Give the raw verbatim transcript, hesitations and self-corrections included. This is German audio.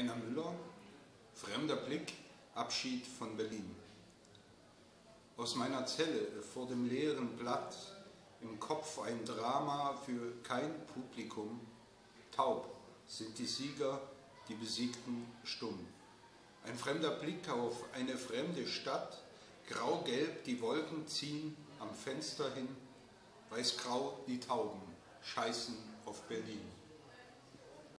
Heiner Müller, fremder Blick, Abschied von Berlin. Aus meiner Zelle vor dem leeren Blatt, im Kopf ein Drama für kein Publikum. Taub sind die Sieger, die Besiegten stumm. Ein fremder Blick auf eine fremde Stadt, grau-gelb die Wolken ziehen am Fenster hin, weiß-grau die Tauben scheißen auf Berlin.